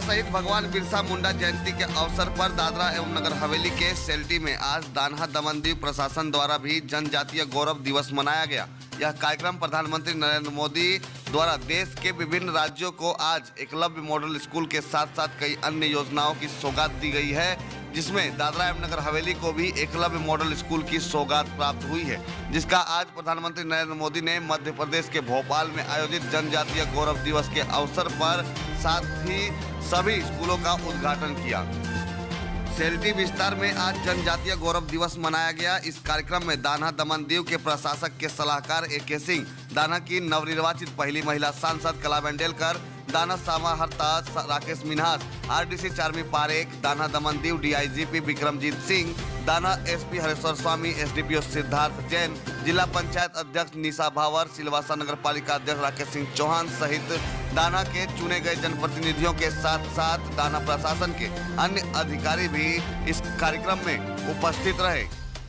शहीद भगवान बिरसा मुंडा जयंती के अवसर पर दादरा एवं नगर हवेली के सेल्टी में आज दान्हा दमन दीव प्रशासन द्वारा भी जनजातीय गौरव दिवस मनाया गया। यह कार्यक्रम प्रधानमंत्री नरेंद्र मोदी द्वारा देश के विभिन्न राज्यों को आज एकलव्य मॉडल स्कूल के साथ साथ कई अन्य योजनाओं की सौगात दी गई है, जिसमें दादरा एवं नगर हवेली को भी एकलव्य मॉडल स्कूल की सौगात प्राप्त हुई है, जिसका आज प्रधानमंत्री नरेंद्र मोदी ने मध्य प्रदेश के भोपाल में आयोजित जनजातीय गौरव दिवस के अवसर पर साथ ही सभी स्कूलों का उद्घाटन किया। सेल्टी विस्तार में आज जनजातीय गौरव दिवस मनाया गया। इस कार्यक्रम में दान्हा दमन दीव के प्रशासक के सलाहकार AK सिंह, दान्हा की नवनिर्वाचित पहली महिला सांसद कलाबेन डेलकर, दान्हा समाहर्ता Rakesh Minhas, RDC Charmi Parekh, दान्हा Daman Diu DIGP Vikramjit Singh, दान्हा SP Hareshwar स्वामी, SDPO सिद्धार्थ जैन, जिला पंचायत अध्यक्ष निशा भावर, सिलवासा नगर पालिका अध्यक्ष राकेश सिंह चौहान सहित दान्हा के चुने गए जनप्रतिनिधियों के साथ साथ दान्हा प्रशासन के अन्य अधिकारी भी इस कार्यक्रम में उपस्थित रहे।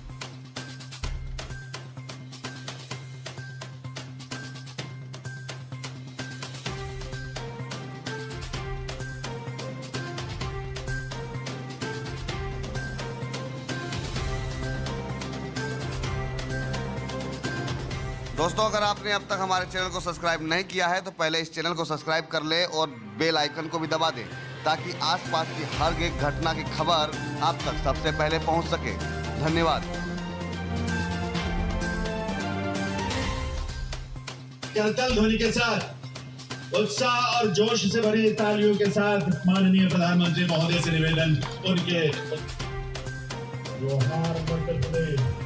दोस्तों, अगर आपने अब तक हमारे चैनल को सब्सक्राइब नहीं किया है तो पहले इस चैनल को सब्सक्राइब कर ले और बेल आइकन को भी दबा दें ताकि आसपास की हर एक घटना की खबर आप तक सबसे पहले पहुंच सके। धन्यवाद। करतल ध्वनि के साथ उत्साह और जोश से भरी तालियों के साथ माननीय प्रधानमंत्री महोदय से निवेदन, उनके जोहार मध्य प्रदेश।